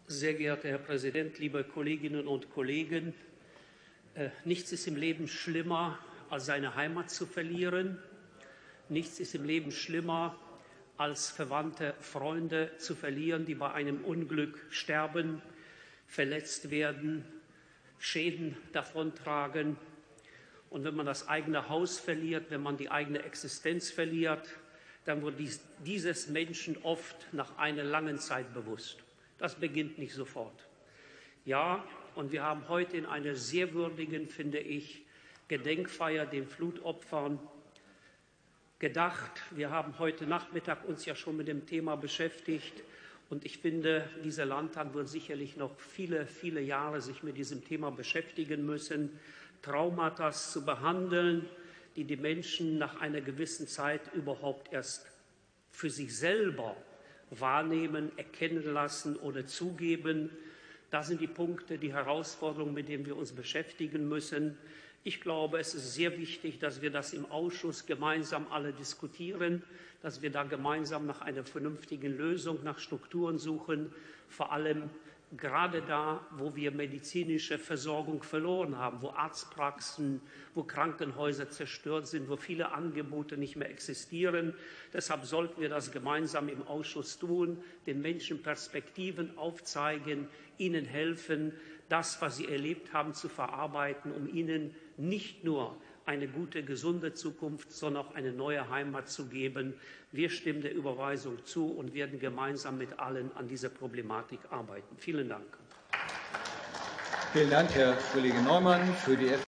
Sehr geehrter Herr Präsident, liebe Kolleginnen und Kollegen! Nichts ist im Leben schlimmer, als seine Heimat zu verlieren. Nichts ist im Leben schlimmer, als verwandte Freunde zu verlieren, die bei einem Unglück sterben, verletzt werden, Schäden davontragen. Und wenn man das eigene Haus verliert, wenn man die eigene Existenz verliert, dann wird dieses Menschen oft nach einer langen Zeit bewusst. Das beginnt nicht sofort. Ja, und wir haben heute in einer sehr würdigen, finde ich, Gedenkfeier den Flutopfern gedacht. Wir haben heute Nachmittag uns ja schon mit dem Thema beschäftigt. Und ich finde, dieser Landtag wird sicherlich noch viele, viele Jahre sich mit diesem Thema beschäftigen müssen, Traumata zu behandeln, die die Menschen nach einer gewissen Zeit überhaupt erst für sich selber wahrnehmen, erkennen lassen oder zugeben. Das sind die Punkte, die Herausforderungen, mit denen wir uns beschäftigen müssen. Ich glaube, es ist sehr wichtig, dass wir das im Ausschuss gemeinsam alle diskutieren, dass wir da gemeinsam nach einer vernünftigen Lösung, nach Strukturen suchen, vor allem gerade da, wo wir medizinische Versorgung verloren haben, wo Arztpraxen, wo Krankenhäuser zerstört sind, wo viele Angebote nicht mehr existieren. Deshalb sollten wir das gemeinsam im Ausschuss tun, den Menschen Perspektiven aufzeigen, ihnen helfen, das, was sie erlebt haben, zu verarbeiten, um ihnen nicht nur eine gute, gesunde Zukunft, sondern auch eine neue Heimat zu geben. Wir stimmen der Überweisung zu und werden gemeinsam mit allen an dieser Problematik arbeiten. Vielen Dank. Vielen Dank, Herr Kollege Neumann. Für die